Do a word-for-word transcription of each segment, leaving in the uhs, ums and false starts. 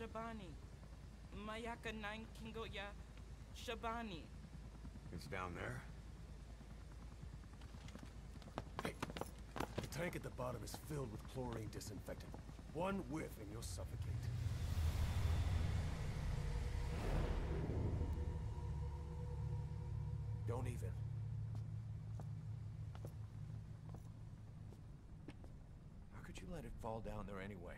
Shabani. Mayaka nine Kingo ya Shabani. It's down there. Hey, the tank at the bottom is filled with chlorine disinfectant. One whiff and you'll suffocate. Don't even. How could you let it fall down there anyway?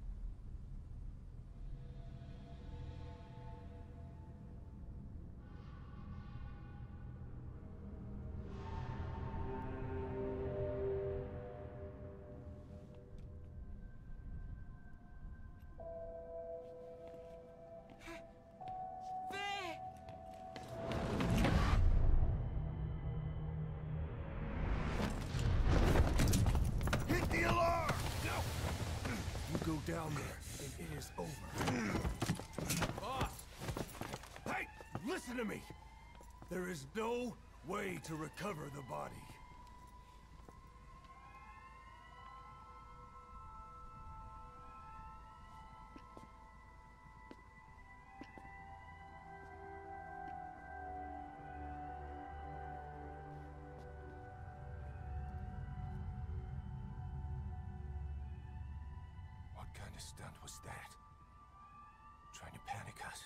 Go down there, and it is over. Boss! Hey! Listen to me! There is no way to recover the body. What kind of stunt was that? Trying to panic us?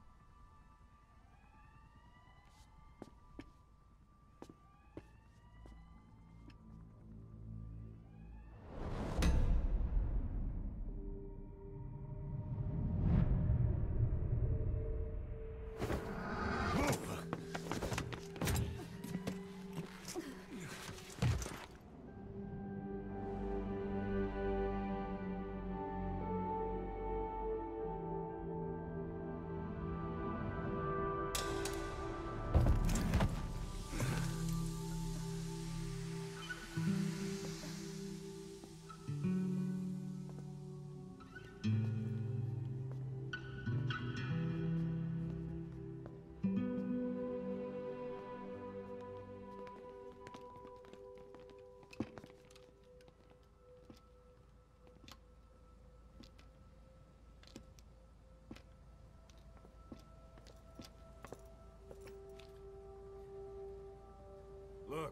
Look.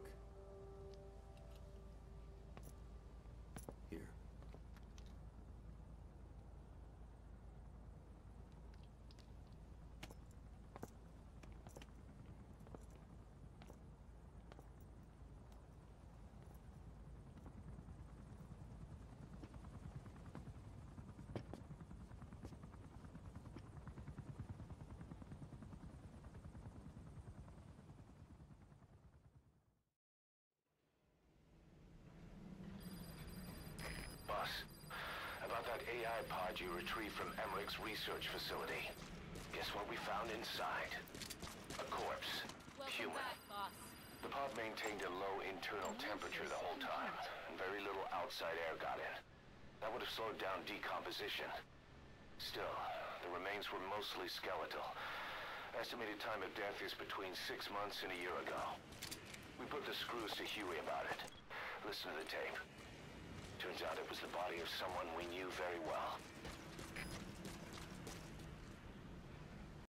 Here. Boss, about that A I pod you retrieved from Emmerich's research facility. Guess what we found inside? A corpse. Welcome Human. back, boss. The pod maintained a low internal temperature the whole time, and very little outside air got in. That would have slowed down decomposition. Still, the remains were mostly skeletal. Estimated time of death is between six months and a year ago. We put the screws to Huey about it. Listen to the tape. Turns out it was the body of someone we knew very well.